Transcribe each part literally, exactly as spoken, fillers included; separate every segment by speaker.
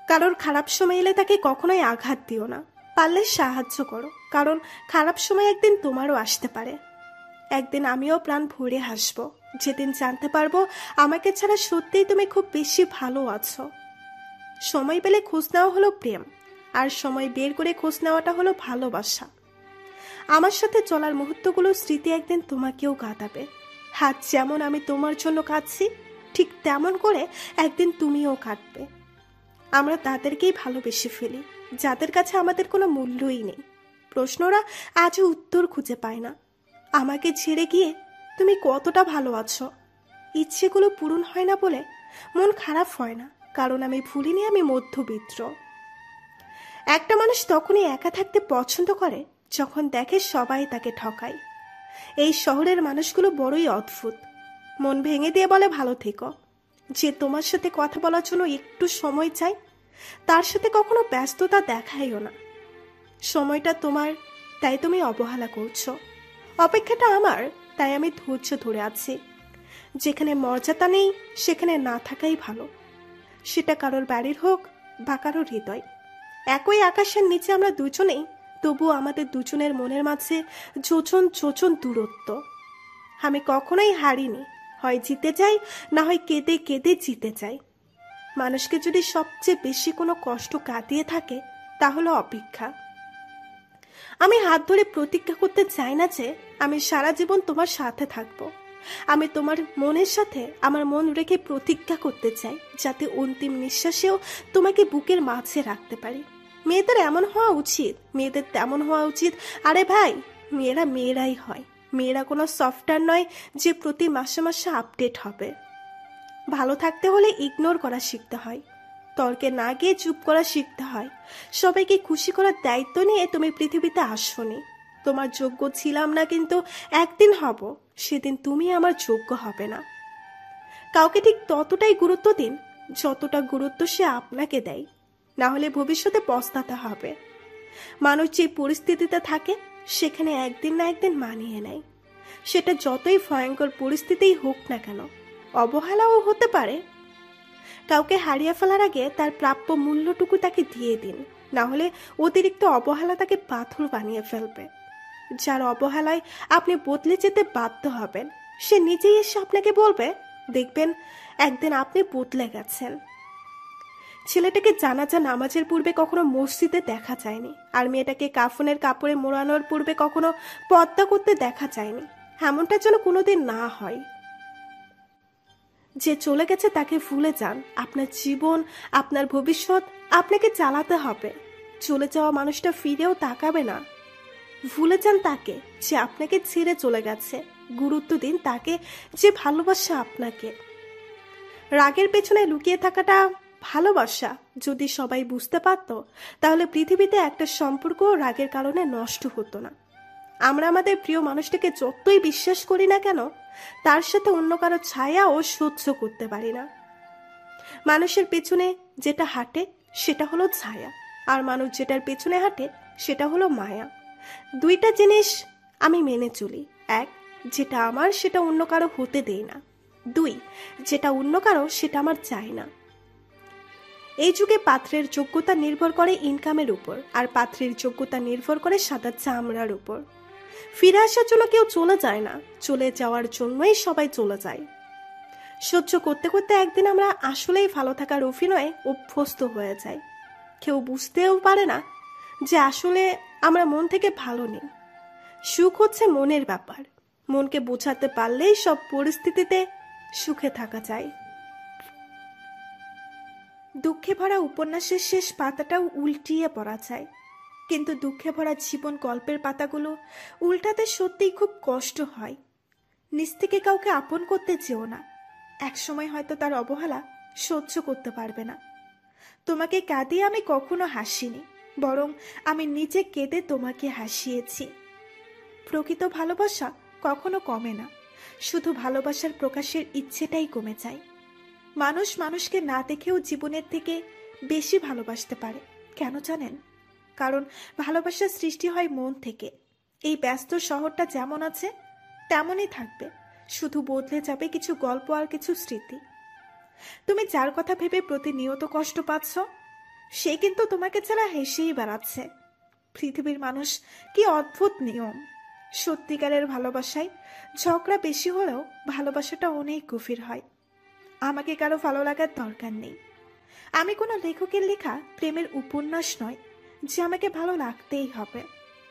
Speaker 1: কারোর খারাপ সময় এলে তাকে কখনোই আঘাত দিও না, পারলে সাহায্য করো, কারণ খারাপ সময় একদিন তোমারও আসতে পারে। একদিন আমিও প্রাণ ভরে হাসবো, যেদিন জানতে পারবো আমাকে ছাড়া সত্যিই তুমি খুব বেশি ভালো আছো। সময় পেলে খোঁজ নেওয়া হলো প্রেম, আর সময় বের করে খোঁজ নেওয়াটা হলো ভালোবাসা। আমার সাথে চলার মুহূর্তগুলো স্মৃতি একদিন তোমাকেও কাঁদাবে। হাত যেমন আমি তোমার জন্য কাঁদছি, ঠিক তেমন করে একদিন তুমিও কাঁদবে। আমরা তাদেরকেই ভালোবেসে ফেলি যাদের কাছে আমাদের কোনো মূল্যই নেই। প্রশ্নরা আজও উত্তর খুঁজে পায় না। আমাকে ছেড়ে গিয়ে তুমি কতটা ভালো আছো, ইচ্ছেগুলো পূরণ হয় না বলে মন খারাপ হয় না, কারণ আমি ভুলিনি আমি মধ্যবিত্ত। একটা মানুষ তখনই একা থাকতে পছন্দ করে যখন দেখে সবাই তাকে ঠকায়। এই শহরের মানুষগুলো বড়ই অদ্ভুত। মন ভেঙে দিয়ে বলে ভালো থেকো, যে তোমার সাথে কথা বলার জন্য একটু সময় চাই তার সাথে কখনো ব্যস্ততা দেখাইও না। সময়টা তোমার, তাই তুমি অবহেলা করছো। অপেক্ষাটা আমার, তাই আমি ধৈর্য ধরে আছি। যেখানে মর্যাদা নেই সেখানে না থাকাই ভালো, সেটা কারোর বাড়ির হোক বা কারোর হৃদয়। একই আকাশের নিচে আমরা দুজনেই, তবুও আমাদের দুজনের মনের মাঝে যোজন যোজন দূরত্ব। আমি কখনোই হারিনি, হয় জিতে যাই না হয় কেঁদে কেঁদে জিতে যাই। মানুষকে যদি সবচেয়ে বেশি কোনো কষ্ট কাটিয়ে থাকে তা হলো অপেক্ষা। আমি হাত ধরে প্রতিজ্ঞা করতে চাই না যে আমি সারা জীবন তোমার সাথে থাকবো। আমি তোমার মনের সাথে আমার মন রেখে প্রতিজ্ঞা করতে চাই যাতে অন্তিম নিঃশ্বাসেও তোমাকে বুকের মাঝে রাখতে পারি। মেয়েদের এমন হওয়া উচিত, মেয়েদের তেমন হওয়া উচিত। আরে ভাই, মেয়েরা মেয়েরাই হয়, মেয়েরা কোনো সফটওয়্যার নয় যে প্রতি মাসে মাসে আপডেট হবে। ভালো থাকতে হলে ইগনোর করা শিখতে হয়, তর্কে না গিয়ে চুপ করা শিখতে হয়। সবাইকে খুশি করার দায়িত্ব নিয়ে তুমি পৃথিবীতে আসোনি। তোমার যোগ্য ছিলাম না, কিন্তু একদিন হব, সেদিন তুমি আমার যোগ্য হবে না। কাউকে ঠিক ততটাই গুরুত্ব দিন যতটা গুরুত্ব সে আপনাকে দেয়, না হলে ভবিষ্যতে পস্তাতে হবে। মানুষ যে পরিস্থিতিতে থাকে সেখানে একদিন না একদিন মানিয়ে নেয়, সেটা যতই ভয়ঙ্কর পরিস্থিতিই হোক না কেন। অবহেলাও হতে পারে। কাউকে হারিয়ে ফেলার আগে তার প্রাপ্য মূল্যটুকু তাকে দিয়ে দিন, না হলে অতিরিক্ত অবহেলা তাকে পাথর বানিয়ে ফেলবে। যার অবহেলায় আপনি বদলে যেতে বাধ্য হবেন, সে নিজেই এসে আপনাকে বলবে, দেখবেন একদিন আপনি বদলে গেছেন। ছেলেটাকে জানাজা নামাজের পূর্বে কখনো মসজিদে দেখা যায়নি, আর মেয়েটাকে কাফনের কাপড়ে মোড়ানোর পূর্বে কখনো পর্দা করতে দেখা যায়নি। এমনটা যেন কোনোদিন না হয়। যে চলে গেছে তাকে ভুলে যান। আপনার জীবন, আপনার ভবিষ্যৎ আপনাকে চালাতে হবে। চলে যাওয়া মানুষটা ফিরেও তাকাবে না। ভুলে যান তাকে যে আপনাকে ছেড়ে চলে গেছে, গুরুত্ব দিন তাকে যে ভালোবাসা আপনাকে। রাগের পেছনে লুকিয়ে থাকাটা ভালোবাসা যদি সবাই বুঝতে পারত, তাহলে পৃথিবীতে একটা সম্পর্ক রাগের কারণে নষ্ট হতো না। আমরা আমাদের প্রিয় মানুষটাকে যতই বিশ্বাস করি না কেন, তার সাথে অন্য কারো ছায়া ও সহ্য করতে পারি না। মানুষের পেছনে যেটা হাঁটে সেটা হলো ছায়া, আর মানুষ যেটার পেছনে হাঁটে সেটা হলো মায়া। দুইটা জিনিস আমি মেনে চলি। এক, যেটা আমার সেটা অন্য কারো হতে দেই না। দুই, যেটা অন্য কারো সেটা আমার চাই না। এই যুগে পাত্রের যোগ্যতা নির্ভর করে ইনকামের উপর, আর পাত্রের যোগ্যতা নির্ভর করে সাদা চামড়ার উপর। ফিরে আসার জন্য কেউ চলে যায় না, চলে যাওয়ার জন্যই সবাই চলে যায়। সহ্য করতে করতে একদিন আমরা আসলেই ভালো থাকার অভিনয়ে অভ্যস্ত হয়ে যাই। কেউ বুঝতেও পারে না যে আসলে আমরা মন থেকে ভালো নেই। সুখ হচ্ছে মনের ব্যাপার। মনকে বোঝাতে পারলেই সব পরিস্থিতিতে সুখে থাকা যায়। দুঃখে ভরা উপন্যাসের শেষ পাতাটাও উল্টিয়ে পড়া যায়, কিন্তু দুঃখে ভরা জীবন গল্পের পাতাগুলো উল্টাতে সত্যিই খুব কষ্ট হয়। নিজ থেকে কাউকে আপন করতে চেও না, একসময় হয়তো তার অবহেলা সহ্য করতে পারবে না। তোমাকে কাঁদিয়ে আমি কখনো হাসিনি, বরং আমি নিজে কেঁদে তোমাকে হাসিয়েছি। প্রকৃত ভালোবাসা কখনো কমে না, শুধু ভালোবাসার প্রকাশের ইচ্ছেটাই কমে যায়। মানুষ মানুষকে না দেখেও জীবনের থেকে বেশি ভালোবাসতে পারে। কেন জানেন? কারণ ভালোবাসার সৃষ্টি হয় মন থেকে। এই ব্যস্ত শহরটা যেমন আছে তেমনই থাকবে, শুধু বদলে যাবে কিছু গল্প আর কিছু স্মৃতি। তুমি যার কথা ভেবে প্রতিনিয়ত কষ্ট পাচ্ছ, সে কিন্তু তোমাকে ছাড়া হেসেই বেড়াচ্ছে। পৃথিবীর মানুষ কি অদ্ভুত নিয়ম। সত্যিকারের ভালোবাসায় ঝগড়া বেশি হলেও ভালোবাসাটা অনেক গভীর হয়। আমাকে কারো ভালো লাগার দরকার নেই। আমি কোনো লেখকের লেখা প্রেমের উপন্যাস নয় যে আমাকে ভালো লাগতেই হবে।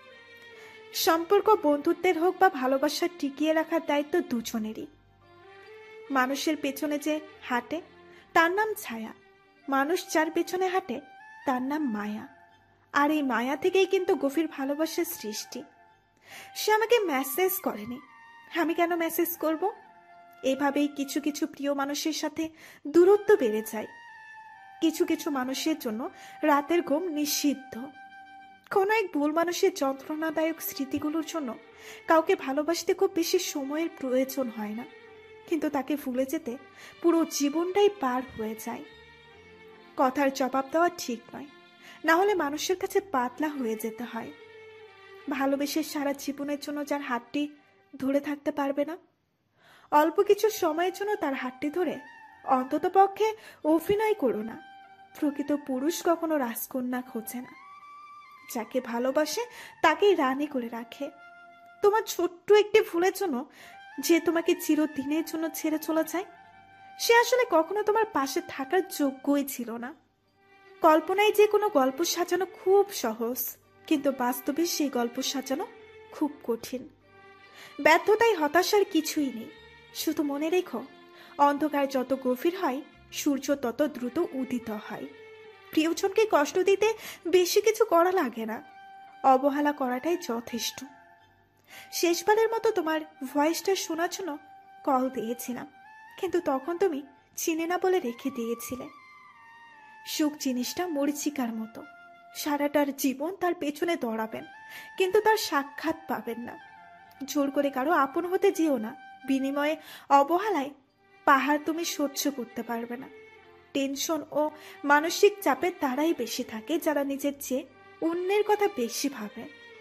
Speaker 1: সম্পর্ক বন্ধুত্বের হোক বা ভালোবাসা টিকিয়ে রাখার দায়িত্ব দুজনেরই। মানুষের পেছনে যে হাঁটে তার নাম ছায়া, মানুষ যার পেছনে হাঁটে তার নাম মায়া। আর এই মায়া থেকেই কিন্তু গভীর ভালোবাসার সৃষ্টি। সে আমাকে মেসেজ করেনি, আমি কেন মেসেজ করব? এভাবেই কিছু কিছু প্রিয় মানুষের সাথে দূরত্ব বেড়ে যায়। কিছু কিছু মানুষের জন্য রাতের ঘুম নিষিদ্ধ। কোনো এক ভুল মানুষের যন্ত্রণাদায়ক স্মৃতিগুলোর জন্য কাউকে ভালোবাসতে খুব বেশি সময়ের প্রয়োজন হয় না, কিন্তু তাকে ভুলে যেতে পুরো জীবনটাই পার হয়ে যায়। কথার জবাব দেওয়া ঠিক নয়, না হলে মানুষের কাছে পাতলা হয়ে যেতে হয়। ভালোবেসে সারা জীবনের জন্য যার হাতটি ধরে থাকতে পারবে না, অল্প কিছু সময়ের জন্য তার হাতটি ধরে অন্তত পক্ষে অভিনয় করো না। প্রকৃত পুরুষ কখনো রাজকন্যা খোঁজে না, যাকে ভালোবাসে তাকেই রানী করে রাখে। তোমার ছোট্ট একটি ভুলের জন্য যে তোমাকে চিরদিনের জন্য ছেড়ে চলে যায়, সে আসলে কখনো তোমার পাশে থাকার যোগ্যই ছিল না। কল্পনায় যে কোনো গল্প সাজানো খুব সহজ, কিন্তু বাস্তবে সেই গল্প সাজানো খুব কঠিন। ব্যর্থতায় হতাশার কিছুই নেই। শুধু মনে রেখো, অন্ধকার যত গভীর হয় সূর্য তত দ্রুত উদিত হয়। প্রিয়জনকে কষ্ট দিতে বেশি কিছু করা লাগে না, অবহেলা করাটাই যথেষ্ট। শেষবারের মতো তোমার ভয়েসটা শোনার জন্য কল দিয়েছিলাম, কিন্তু তখন তুমি চিনে না বলে রেখে দিয়েছিলে। সুখ জিনিসটা মরিচিকার মতো, সারাটার জীবন তার পেছনে দৌড়াবেন, কিন্তু তার সাক্ষাৎ পাবেন না। জোর করে কারো আপন হতে যেও না, বিনিময়ে অবহেলায় পাহাড় তুমি সহ্য করতে পারবে না। টেনশন ও মানসিক চাপে তারাই বেশি থাকে যারা নিজের চেয়ে অন্যের কথা বেশি ভাবে।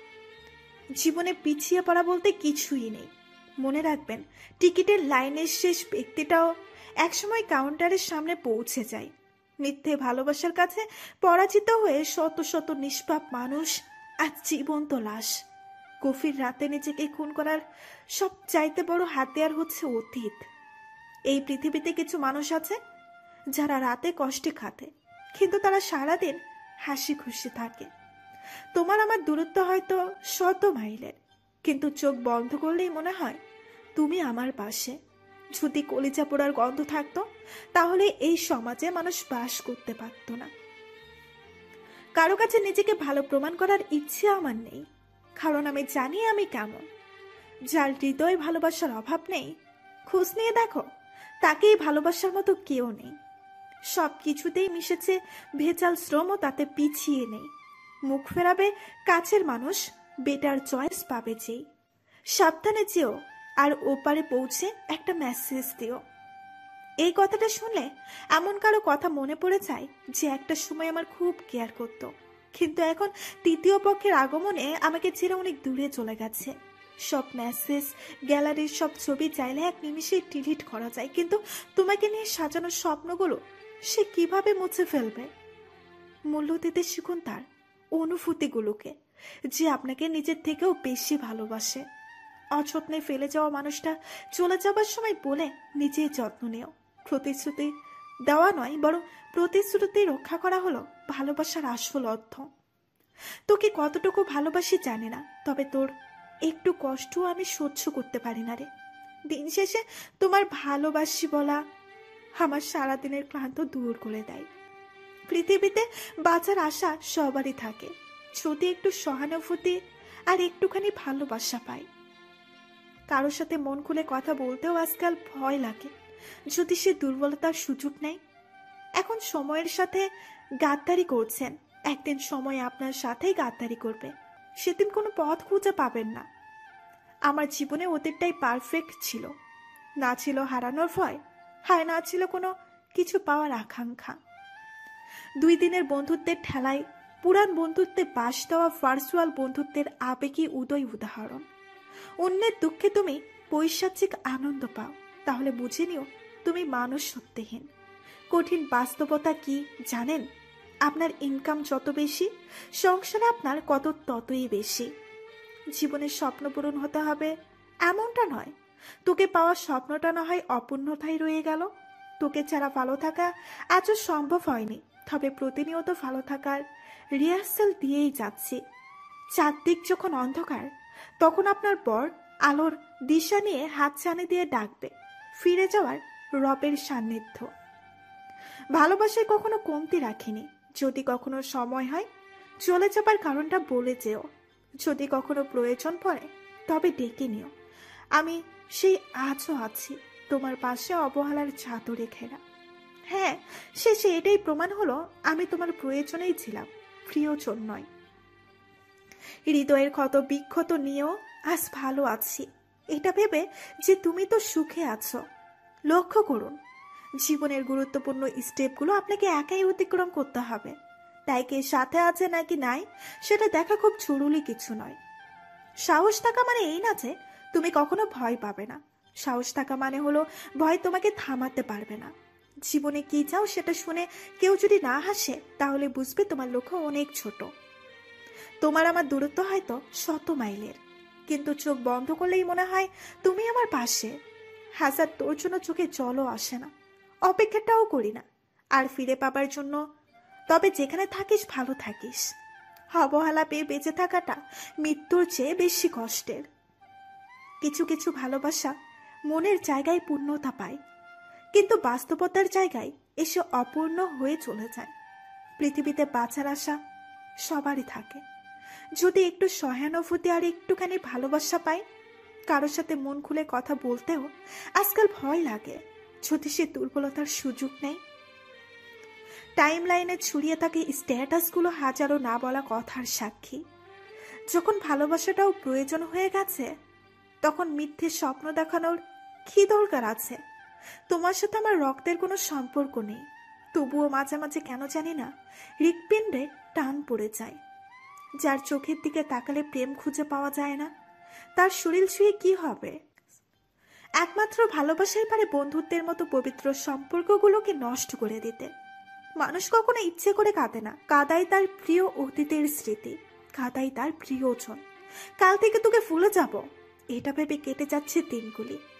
Speaker 1: জীবনে পিছিয়ে পড়া বলতে কিছুই নেই। মনে রাখবেন, টিকিটের লাইনের শেষ ব্যক্তিটাও একসময় কাউন্টারের সামনে পৌঁছে যায়। মিথ্যে ভালোবাসার কাছে পরাজিত হয়ে শত শত নিষ্পাপ মানুষ আজ জীবন্ত লাশ। গভীর রাতে নিজেকে খুন করার সব চাইতে বড় হাতিয়ার হচ্ছে অতীত। এই পৃথিবীতে কিছু মানুষ আছে যারা রাতে কষ্টে খাতে, কিন্তু তারা সারাদিন হাসি খুশি থাকে। তোমার আমার দূরত্ব হয়তো শত মাইলের, কিন্তু চোখ বন্ধ করলেই মনে হয় তুমি আমার পাশে। যদি কলিজা পোড়ার গন্ধ থাকতো, তাহলে এই সমাজে মানুষ বাস করতে পারত না। কারো কাছে নিজেকে ভালো প্রমাণ করার ইচ্ছে আমার নেই, কারণ আমি জানি আমি কেমন। যার হৃদয় ভালোবাসার অভাব নেই, খোঁজ নিয়ে দেখো, তাকেই ভালোবাসার মতো কেউ নেই। সব কিছুতেই মিশেছে ভেজাল শ্রম, ও তাতে পিছিয়ে নেই। মুখ ফেরাবে কাছের মানুষ, বেটার চয়েস পাবে যেই। সাবধানে যেও, আর ওপারে পৌঁছে একটা মেসেজ দিও। এই কথাটা শুনলে এমন কারো কথা মনে পড়ে যায় যে একটা সময় আমার খুব কেয়ার করত, কিন্তু এখন তৃতীয় পক্ষের আগমনে আমাকে ছেড়ে অনেক দূরে চলে গেছে। সব মেসেজ, গ্যালারির সব ছবি চাইলে এক নিমিষে ডিলিট করা যায়, কিন্তু তোমাকে নিয়ে সাজানো স্বপ্নগুলো সে কিভাবে মুছে ফেলবে? মূল্য দিতে শিখুন তার অনুভূতিগুলোকে, যে আপনাকে নিজের থেকেও বেশি ভালোবাসে। অযত্নে ফেলে যাওয়া মানুষটা চলে যাবার সময় বলে নিজেই যত্ন নেও। প্রতিশ্রুতি দেওয়া নয়, বরং প্রতিশ্রুতি রক্ষা করা হলো ভালোবাসার আসল অর্থ। তোকে কতটুকু ভালোবাসি জানি না, তবে তোর একটু কষ্টও আমি সহ্য করতে পারি না রে। দিন শেষে তোমার ভালোবাসি বলা আমার সারাদিনের ক্লান্ত দূর করে দেয়। পৃথিবীতে বাঁচার আশা সবারই থাকে, যদি একটু সহানুভূতি আর একটুখানি ভালোবাসা পাই। কারোর সাথে মন খুলে কথা বলতেও আজকাল ভয় লাগে, যদি সে দুর্বলতার সুযোগ নেয়। এখন সময়ের সাথে গাদ্দারি করছেন, একদিন সময় আপনার সাথেই গাদ্দারি করবে, সেদিন কোনো পথ খুঁজে পাবেন না। আমার জীবনে অতীতটাই পারফেক্ট ছিল, না ছিল হারানোর ভয়, হায় না ছিল কোনো কিছু পাওয়ার আকাঙ্ক্ষা। দুই দিনের বন্ধুত্বের ঠেলায় পুরান বন্ধুত্বে বাস দেওয়া ভার্চুয়াল বন্ধুত্বের আবেগী উদয় উদাহরণ। অন্যের দুঃখে তুমি পৈশাচিক আনন্দ পাও, তাহলে বুঝে নিও তুমি মানুষ সত্যহীন। কঠিন বাস্তবতা কি জানেন? আপনার ইনকাম যত বেশি, সংসারে আপনার কত ততই বেশি। জীবনের স্বপ্ন পূরণ হতে হবে এমনটা নয়। তোকে পাওয়ার স্বপ্নটা না হয় অপূর্ণতাই রয়ে গেল। তোকে ছাড়া ভালো থাকা আজও সম্ভব হয়নি, তবে প্রতিনিয়ত ভালো থাকার রিহার্সাল দিয়েই যাচ্ছি। চারদিক যখন অন্ধকার, তখন আপনার বর আলোর দিশা নিয়ে হাত ছানি দিয়ে ডাকবে ফিরে যাওয়ার রবের সান্নিধ্য। ভালোবাসায় কখনো কমতি রাখিনি। যদি কখনো সময় হয় চলে যাবার কারণটা বলে যেও। যদি কখনো প্রয়োজন পড়ে তবে ডেকে নিও। আমি সেই আজও আছি তোমার পাশে, অবহেলার চাদরে ঘেরা। হ্যাঁ, শেষে এটাই প্রমাণ হলো আমি তোমার প্রয়োজনেই ছিলাম, প্রিয়জন নয়। হৃদয়ের ক্ষত বিক্ষত নিয়েও আজ ভালো আছি, এটা ভেবে যে তুমি তো সুখে আছো। লক্ষ্য করুন, জীবনের গুরুত্বপূর্ণ স্টেপগুলো আপনাকে একাই অতিক্রম করতে হবে। তাই কে সাথে আছে নাকি নাই সেটা দেখা খুব জরুরি কিছু নয়। সাহস থাকা মানে এই না যে তুমি কখনো ভয় পাবে না। সাহস থাকা মানে হলো ভয় তোমাকে থামাতে পারবে না। জীবনে কি চাও সেটা শুনে কেউ যদি না হাসে, তাহলে বুঝবে তোমার লক্ষ্য অনেক ছোট। তোমার আমার দূরত্ব হয়তো শত মাইলের, কিন্তু চোখ বন্ধ করলেই মনে হয় তুমি আমার পাশে। হাজার তোর জন্য চোখে জলও আসে না, অপেক্ষাটাও করি না আর ফিরে পাবার জন্য। তবে যেখানে থাকিস ভালো থাকিস। অবহেলা পেয়ে বেঁচে থাকাটা মৃত্যুর চেয়ে বেশি কষ্টের। কিছু কিছু ভালোবাসা মনের জায়গায় পূর্ণতা পায়, কিন্তু বাস্তবতার জায়গায় এসে অপূর্ণ হয়ে চলে যায়। পৃথিবীতে বাঁচার আশা সবারই থাকে, যদি একটু সহানুভূতি আর একটুখানি ভালোবাসা পাই। কারোর সাথে মন খুলে কথা বলতেও আজকাল ভয় লাগে, যদি সে দুর্বলতার সুযোগ নেই। টাইম লাইনে ছড়িয়ে থাকে স্ট্যাটাসগুলো হাজারো না বলা কথার সাক্ষী। যখন ভালোবাসাটাও প্রয়োজন হয়ে গেছে, তখন মিথ্যে স্বপ্ন দেখানোর কি দরকার আছে? তোমার সাথে আমার রক্তের কোনো সম্পর্ক নেই, তবুও মাঝে মাঝে কেন জানি না হৃৎপিণ্ডে টান পড়ে যায়। যার চোখের দিকে তাকালে প্রেম খুঁজে পাওয়া যায় না, তার শরীর ছুঁয়ে কি হবে? একমাত্র ভালোবাসাই পারে বন্ধুত্বের মতো পবিত্র সম্পর্কগুলোকে নষ্ট করে দিতে। মানুষ কখনো ইচ্ছে করে কাঁদে না, কাদায় তার প্রিয় অতীতের স্মৃতি, কাদায় তার প্রিয়জন। কাল থেকে তোকে ভুলে যাব এটা ভেবে কেটে যাচ্ছে দিনগুলি।